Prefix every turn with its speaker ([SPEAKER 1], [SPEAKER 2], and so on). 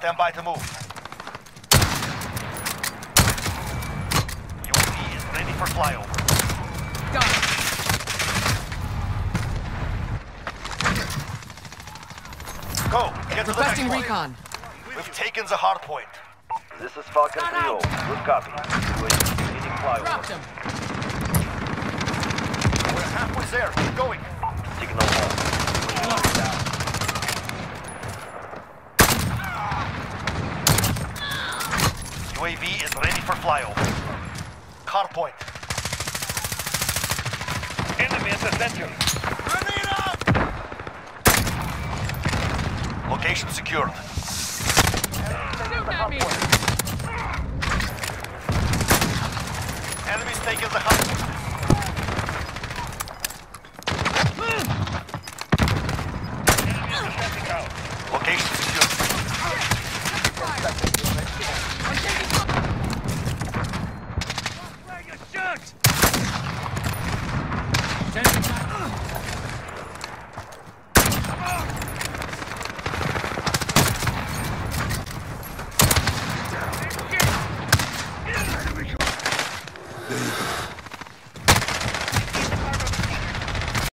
[SPEAKER 1] Stand by to move. UAV is ready for flyover.
[SPEAKER 2] Got it.
[SPEAKER 1] Go! Get to the next
[SPEAKER 2] Requesting
[SPEAKER 1] one.
[SPEAKER 2] recon.
[SPEAKER 1] We've taken the hard point.
[SPEAKER 3] This is Falcon 3-0. Good copy. UAV leading flyover.
[SPEAKER 2] Dropped him.
[SPEAKER 1] We're halfway there. Keep going.
[SPEAKER 3] Signal on.
[SPEAKER 2] Locked down.
[SPEAKER 1] UAV is ready for flyover. Hard point.
[SPEAKER 4] Enemy at the center.
[SPEAKER 1] Location secured.
[SPEAKER 2] Shoot at me.
[SPEAKER 1] Enemies taking the hard point.
[SPEAKER 4] Enemy at the center out.
[SPEAKER 1] Location secured.
[SPEAKER 2] I'm taking some.
[SPEAKER 4] Flag a shot!
[SPEAKER 2] Sending back.
[SPEAKER 5] There you go.